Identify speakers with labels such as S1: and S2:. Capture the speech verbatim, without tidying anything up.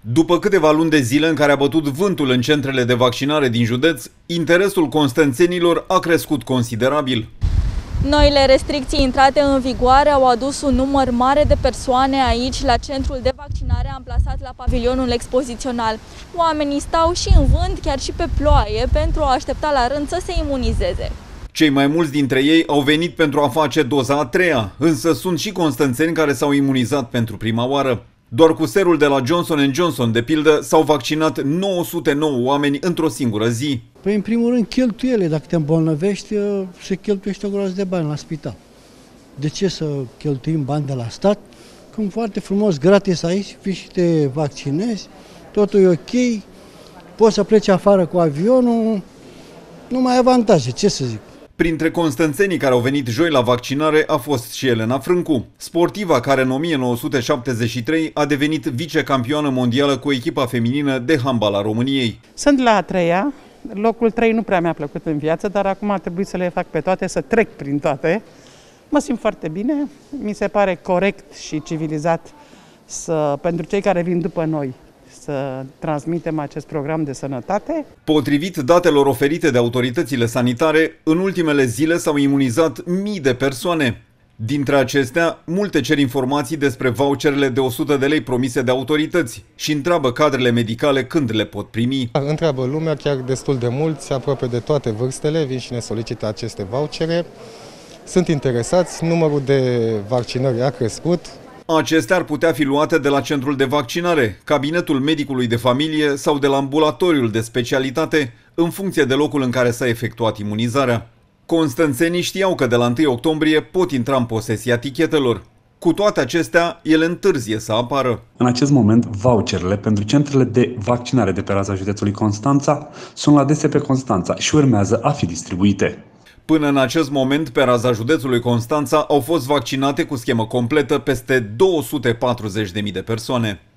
S1: După câteva luni de zile în care a bătut vântul în centrele de vaccinare din județ, interesul constanțenilor a crescut considerabil.
S2: Noile restricții intrate în vigoare au adus un număr mare de persoane aici, la centrul de vaccinare amplasat la pavilionul expozițional. Oamenii stau și în vânt, chiar și pe ploaie, pentru a aștepta la rând să se imunizeze.
S1: Cei mai mulți dintre ei au venit pentru a face doza a treia, însă sunt și constanțeni care s-au imunizat pentru prima oară. Doar cu serul de la Johnson and Johnson, de pildă, s-au vaccinat nouă sute nouă oameni într-o singură zi.
S3: Păi, în primul rând, cheltuiele. Dacă te îmbolnăvești, se cheltuiește o groază de bani la spital. De ce să cheltuim bani de la stat? Când foarte frumos, gratis aici, fii și te vaccinezi, totul e ok, poți să pleci afară cu avionul, nu mai ai avantaje, ce să zic.
S1: Printre constanțenii care au venit joi la vaccinare a fost și Elena Frâncu, sportiva care în o mie nouă sute șaptezeci și trei a devenit vicecampioană mondială cu echipa feminină de handbal a României.
S4: Sunt la a treia, locul trei nu prea mi-a plăcut în viață, dar acum a trebuit să le fac pe toate, să trec prin toate. Mă simt foarte bine, mi se pare corect și civilizat să, pentru cei care vin după noi, să transmitem acest program de sănătate.
S1: Potrivit datelor oferite de autoritățile sanitare, în ultimele zile s-au imunizat mii de persoane. Dintre acestea, multe cer informații despre voucherele de o sută de lei promise de autorități și întreabă cadrele medicale când le pot primi.
S5: Întreabă lumea, chiar destul de mulți, aproape de toate vârstele, vin și ne solicită aceste vouchere. Sunt interesați, numărul de vaccinări a crescut.
S1: Acestea ar putea fi luate de la centrul de vaccinare, cabinetul medicului de familie sau de la ambulatoriul de specialitate, în funcție de locul în care s-a efectuat imunizarea. Constanțenii știau că de la întâi octombrie pot intra în posesia tichetelor. Cu toate acestea, ele întârzie să apară.
S6: În acest moment, voucherele pentru centrele de vaccinare de pe raza județului Constanța sunt la D S P Constanța și urmează a fi distribuite.
S1: Până în acest moment, pe raza județului Constanța au fost vaccinate cu schemă completă peste două sute patruzeci de mii de persoane.